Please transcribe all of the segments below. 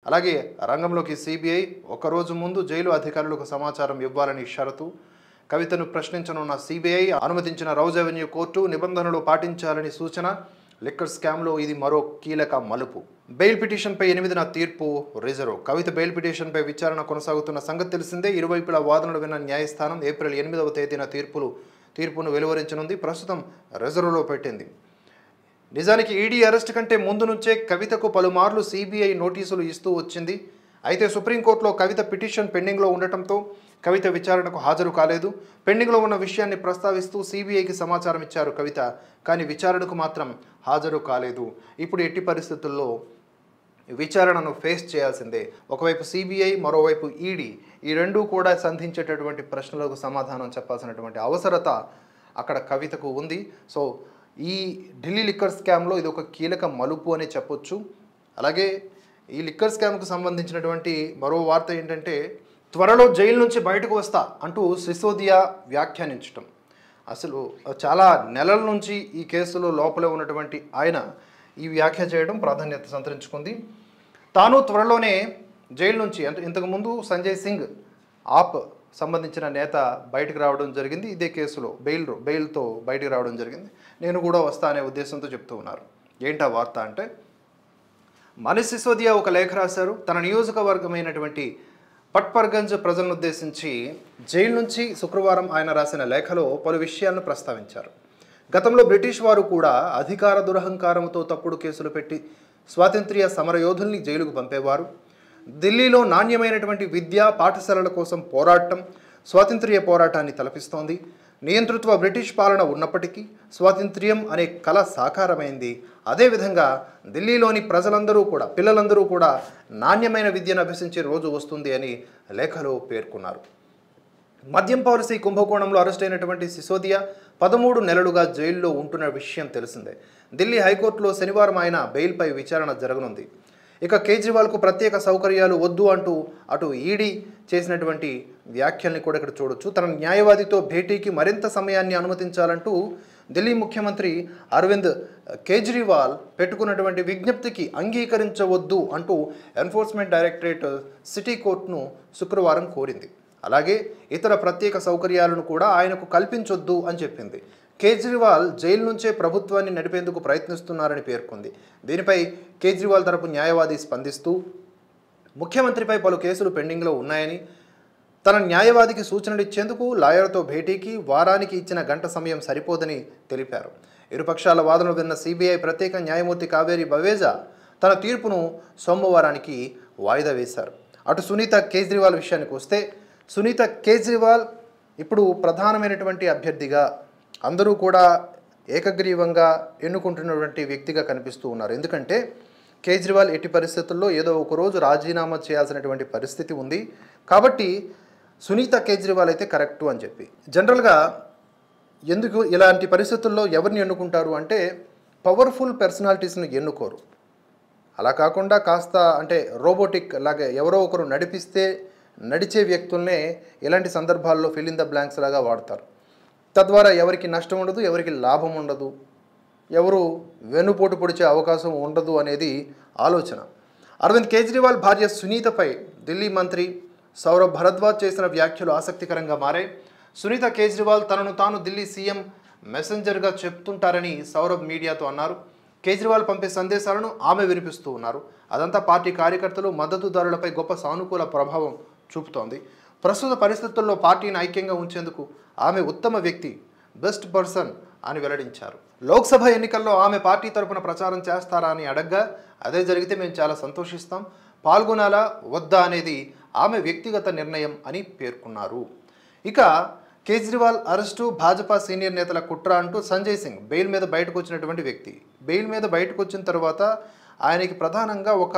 అలాగే రంగంలోకి సిబిఐ ఒకరోజు ముందు జైలు అధికారులకు సమాచారం ఇవ్వాలని షరతు. కవితను ప్రశ్నించనున్న సిబిఐ అనుమతించిన రౌజ్ అవెన్యూ కోర్టు నిబంధనలు పాటించాలని సూచన. లిక్కర్ స్కామ్లో ఇది మరో కీలక మలుపు. బెయిల్ పిటిషన్పై 8న తీర్పు రిజర్వ్. కవిత బెయిల్ పిటిషన్పై విచారణ కొనసాగుతున్న సంగతి తెలిసిందే. ఇరువైపుల వాదనలు విన్న న్యాయస్థానం ఏప్రిల్ 8వ తేదీన తీర్పును వెలువరించనుంది. ప్రస్తుతం రిజర్వ్లో పెట్టింది. నిజానికి ఈడీ అరెస్ట్ కంటే ముందు నుంచే కవితకు పలుమార్లు సిబిఐ నోటీసులు ఇస్తూ వచ్చింది. అయితే సుప్రీంకోర్టులో కవిత పిటిషన్ పెండింగ్లో ఉండటంతో కవిత విచారణకు హాజరు కాలేదు. పెండింగ్లో ఉన్న విషయాన్ని ప్రస్తావిస్తూ సిబిఐకి సమాచారం ఇచ్చారు కవిత, కానీ విచారణకు మాత్రం హాజరు కాలేదు. ఇప్పుడు ఎట్టి పరిస్థితుల్లో విచారణను ఫేస్ చేయాల్సిందే. ఒకవైపు సిబిఐ, మరోవైపు ఈడీ, ఈ రెండూ కూడా సంధించేటటువంటి ప్రశ్నలకు సమాధానం చెప్పాల్సినటువంటి అవసరత అక్కడ కవితకు ఉంది. సో ఈ ఢిల్లీ లిక్కర్ స్కామ్లో ఇది ఒక కీలక మలుపు అని చెప్పొచ్చు. అలాగే ఈ లిక్కర్ స్కామ్కు సంబంధించినటువంటి మరో వార్త ఏంటంటే, త్వరలో జైలు నుంచి బయటకు వస్తా అంటూ సిసోదియా వ్యాఖ్యానించటం. అసలు చాలా నెలల నుంచి ఈ కేసులో లోపలే ఉన్నటువంటి ఆయన ఈ వ్యాఖ్య చేయడం ప్రాధాన్యత సంతరించుకుంది. తాను త్వరలోనే జైలు నుంచి, అంటే ఇంతకుముందు సంజయ్ సింగ్ ఆప్ సంబంధించిన నేత బయటకు రావడం జరిగింది. ఇదే కేసులో బెయిల్తో బయటకు రావడం జరిగింది. నేను కూడా వస్తా అనే ఉద్దేశంతో చెప్తూ ఉన్నారు. ఏంటా వార్త అంటే, మనీష్ సిసోదియా ఒక లేఖ రాశారు. తన నియోజకవర్గమైనటువంటి పట్పర్గంజ్ ప్రజలను ఉద్దేశించి జైలు నుంచి శుక్రవారం ఆయన రాసిన లేఖలో పలు విషయాలను ప్రస్తావించారు. గతంలో బ్రిటిష్ వారు కూడా అధికార దురహంకారంతో తప్పుడు కేసులు పెట్టి స్వాతంత్ర్య సమరయోధుల్ని జైలుకు పంపేవారు. ఢిల్లీలో నాణ్యమైనటువంటి విద్యా పాఠశాలల కోసం పోరాటం స్వాతంత్ర్య పోరాటాన్ని తలపిస్తోంది. నియంతృత్వ బ్రిటిష్ పాలన ఉన్నప్పటికీ స్వాతంత్ర్యం అనే కళ సాకారమైంది. అదేవిధంగా ఢిల్లీలోని పిల్లలందరూ కూడా నాణ్యమైన విద్యను అభ్యసించే రోజు వస్తుంది అని లేఖలో పేర్కొన్నారు. మద్యం పాలసీ కుంభకోణంలో అరెస్ట్ అయినటువంటి సిసోదియా 13 నెలలుగా జైల్లో ఉంటున్న విషయం తెలిసిందే. ఢిల్లీ హైకోర్టులో శనివారం ఆయన బెయిల్పై విచారణ జరగనుంది. ఇక కేజ్రీవాల్కు ప్రత్యేక సౌకర్యాలు వద్దు అంటూ అటు ఈడీ చేసినటువంటి వ్యాఖ్యల్ని కూడా ఇక్కడ చూడొచ్చు. తన న్యాయవాదితో భేటీకి మరింత సమయాన్ని అనుమతించాలంటూ ఢిల్లీ ముఖ్యమంత్రి అరవింద్ కేజ్రీవాల్ పెట్టుకున్నటువంటి విజ్ఞప్తికి అంగీకరించవద్దు అంటూ ఎన్ఫోర్స్మెంట్ డైరెక్టరేట్ సిటీ కోర్టును శుక్రవారం కోరింది. అలాగే ఇతర ప్రత్యేక సౌకర్యాలను కూడా ఆయనకు కల్పించొద్దు అని చెప్పింది. కేజ్రీవాల్ జైలు నుంచే ప్రభుత్వాన్ని నడిపేందుకు ప్రయత్నిస్తున్నారని పేర్కొంది. దీనిపై కేజ్రీవాల్ తరపు న్యాయవాది స్పందిస్తూ ముఖ్యమంత్రిపై పలు కేసులు పెండింగ్లో ఉన్నాయని, తన న్యాయవాదికి సూచనలు ఇచ్చేందుకు లాయర్తో భేటీకి వారానికి ఇచ్చిన గంట సమయం సరిపోదని తెలిపారు. ఇరుపక్షాల వాదనలు విన్న సిబిఐ ప్రత్యేక న్యాయమూర్తి కావేరి బవేజా తన తీర్పును సోమవారానికి వాయిదా వేశారు. అటు సునీత కేజ్రీవాల్ విషయానికి వస్తే, సునీత కేజ్రీవాల్ ఇప్పుడు ప్రధానమైనటువంటి అభ్యర్థిగా అందరూ కూడా ఏకగ్రీవంగా ఎన్నుకుంటున్నటువంటి వ్యక్తిగా కనిపిస్తూ ఉన్నారు. ఎందుకంటే కేజ్రీవాల్ ఎట్టి పరిస్థితుల్లో ఏదో ఒక రోజు రాజీనామా చేయాల్సినటువంటి పరిస్థితి ఉంది. కాబట్టి సునీత కేజ్రీవాల్ అయితే కరెక్టు అని చెప్పి, జనరల్గా ఎందుకు ఇలాంటి పరిస్థితుల్లో ఎవరిని ఎన్నుకుంటారు అంటే పవర్ఫుల్ పర్సనాలిటీస్ని ఎన్నుకోరు. అలా కాకుండా కాస్త అంటే రోబోటిక్ లాగా ఎవరో ఒకరు నడిచే వ్యక్తుల్నే ఇలాంటి సందర్భాల్లో ఫిల్ ఇన్ ద బ్లాంక్స్ లాగా వాడతారు. తద్వారా ఎవరికి నష్టం ఉండదు, ఎవరికి లాభం ఉండదు, ఎవరు వెన్నుపోటు పొడిచే అవకాశం ఉండదు అనేది ఆలోచన. అరవింద్ కేజ్రీవాల్ భార్య సునీతపై ఢిల్లీ మంత్రి సౌరభ్ భరద్వాజ్ చేసిన వ్యాఖ్యలు ఆసక్తికరంగా మారాయి. సునీత కేజ్రీవాల్ తనను తాను ఢిల్లీ సీఎం మెసెంజర్గా చెప్తుంటారని సౌరభ్ మీడియాతో అన్నారు. కేజ్రీవాల్ పంపే సందేశాలను ఆమె వినిపిస్తూ ఉన్నారు. అదంతా పార్టీ కార్యకర్తలు, మద్దతుదారులపై గొప్ప సానుకూల ప్రభావం చూపుతోంది. ప్రస్తుత పరిస్థితుల్లో పార్టీని ఐక్యంగా ఉంచేందుకు ఆమె ఉత్తమ వ్యక్తి, బెస్ట్ పర్సన్ అని వెల్లడించారు. లోక్సభ ఎన్నికల్లో ఆమె పార్టీ తరపున ప్రచారం చేస్తారా అని అడగ్గా, అదే జరిగితే మేము చాలా సంతోషిస్తాం, పాల్గొనాలా వద్దా అనేది ఆమె వ్యక్తిగత నిర్ణయం అని పేర్కొన్నారు. ఇక కేజ్రీవాల్ అరెస్టు భాజపా సీనియర్ నేతల కుట్ర అంటూ సంజయ్ సింగ్ బెయిల్ మీద బయటకు వచ్చినటువంటి వ్యక్తి. బెయిల్ మీద బయటకు వచ్చిన తర్వాత ఆయనకి ప్రధానంగా ఒక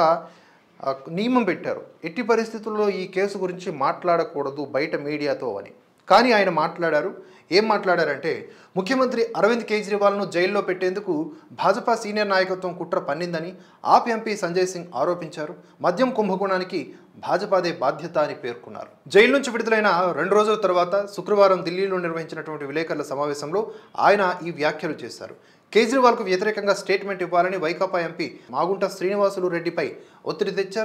నియమం పెట్టారు. ఎట్టి పరిస్థితుల్లో ఈ కేసు గురించి మాట్లాడకూడదు బయట మీడియాతో అని. కానీ ఆయన మాట్లాడారు. ఏం మాట్లాడారంటే, ముఖ్యమంత్రి అరవింద్ కేజ్రీవాల్ను జైల్లో పెట్టేందుకు భాజపా సీనియర్ నాయకత్వం కుట్ర పన్నిందని ఆప్ ఎంపీ సంజయ్ సింగ్ ఆరోపించారు. మద్యం కుంభకోణానికి భాజపాదే బాధ్యత అని పేర్కొన్నారు. జైలు నుంచి విడుదలైన 2 రోజుల తర్వాత శుక్రవారం ఢిల్లీలో నిర్వహించినటువంటి విలేకరుల సమావేశంలో ఆయన ఈ వ్యాఖ్యలు చేశారు. కేజ్రీవాల్కు వ్యతిరేకంగా స్టేట్మెంట్ ఇవ్వాలని వైకాపా ఎంపీ మాగుంట శ్రీనివాసులు రెడ్డిపై ఒత్తిడి తెచ్చారు.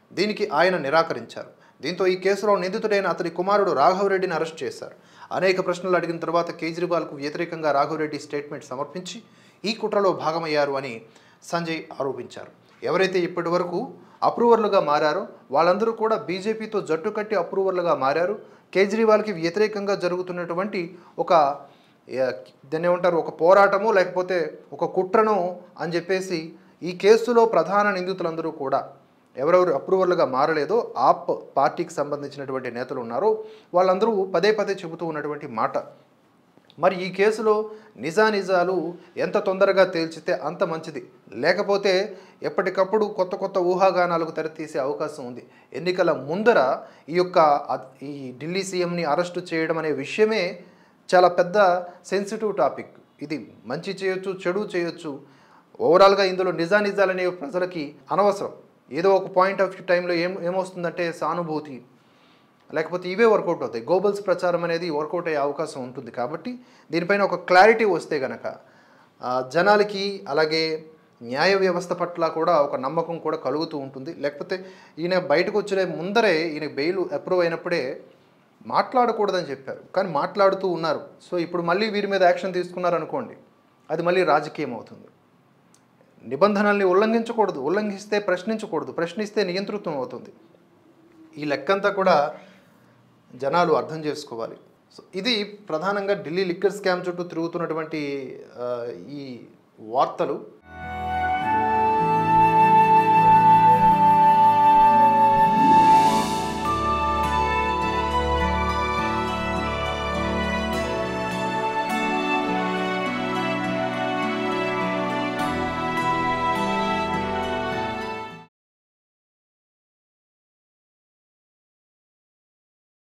దీనికి ఆయన నిరాకరించారు. దీంతో ఈ కేసులో నిందితుడైన అతడి కుమారుడు రాఘవరెడ్డిని అరెస్ట్ చేశారు. అనేక ప్రశ్నలు అడిగిన తర్వాత కేజ్రీవాల్కు వ్యతిరేకంగా రాఘవరెడ్డి స్టేట్మెంట్ సమర్పించి ఈ కుట్రలో భాగమయ్యారు అని సంజయ్ ఆరోపించారు. ఎవరైతే ఇప్పటి వరకు అప్రూవర్లుగా మారారో వాళ్ళందరూ కూడా బీజేపీతో జట్టు కట్టి అప్రూవర్లుగా మారారు. కేజ్రీవాల్కి వ్యతిరేకంగా జరుగుతున్నటువంటి ఒక దాన్ని ఏమంటారు, ఒక పోరాటము లేకపోతే ఒక కుట్రను అని చెప్పేసి ఈ కేసులో ప్రధాన నిందితులందరూ కూడా ఎవరెవరు అప్రూవర్లుగా మారలేదో ఆప్ పార్టీకి సంబంధించినటువంటి నేతలు ఉన్నారో వాళ్ళందరూ పదే పదే చెబుతూ ఉన్నటువంటి మాట. మరి ఈ కేసులో నిజానిజాలు ఎంత తొందరగా తేల్చితే అంత మంచిది, లేకపోతే ఎప్పటికప్పుడు కొత్త కొత్త ఊహాగానాలకు తెరతీసే అవకాశం ఉంది. ఎన్నికల ముందర ఈ ఢిల్లీ సీఎంని అరెస్టు చేయడం అనే విషయమే చాలా పెద్ద సెన్సిటివ్ టాపిక్. ఇది మంచి చేయొచ్చు, చెడు చేయొచ్చు. ఓవరాల్గా ఇందులో నిజానిజాలు అనేవి ప్రజలకి అనవసరం. ఏదో ఒక పాయింట్ ఆఫ్ టైంలో ఏమొస్తుందంటే సానుభూతి లేకపోతే ఇవే వర్కౌట్ అవుతాయి. గోబల్స్ ప్రచారం అనేది వర్కౌట్ అయ్యే అవకాశం ఉంటుంది. కాబట్టి దీనిపైన ఒక క్లారిటీ వస్తే గనక జనాలకి అలాగే న్యాయ వ్యవస్థ పట్ల కూడా ఒక నమ్మకం కూడా కలుగుతూ ఉంటుంది. లేకపోతే ఈయన బయటకు వచ్చిన ముందరే ఈయన బెయిల్ అప్రూవ్ అయినప్పుడే మాట్లాడకూడదని చెప్పారు, కానీ మాట్లాడుతూ ఉన్నారు. సో ఇప్పుడు మళ్ళీ వీరి మీద యాక్షన్ తీసుకున్నారనుకోండి, అది మళ్ళీ రాజకీయం అవుతుంది. నిబంధనల్ని ఉల్లంఘించకూడదు, ఉల్లంఘిస్తే ప్రశ్నించకూడదు, ప్రశ్నిస్తే నియంతృత్వం అవుతుంది. ఈ లెక్కంతా కూడా జనాలు అర్థం చేసుకోవాలి. సో ఇది ప్రధానంగా ఢిల్లీ లిక్కర్ స్కామ్ చుట్టూ తిరుగుతున్నటువంటి ఈ వార్తలు.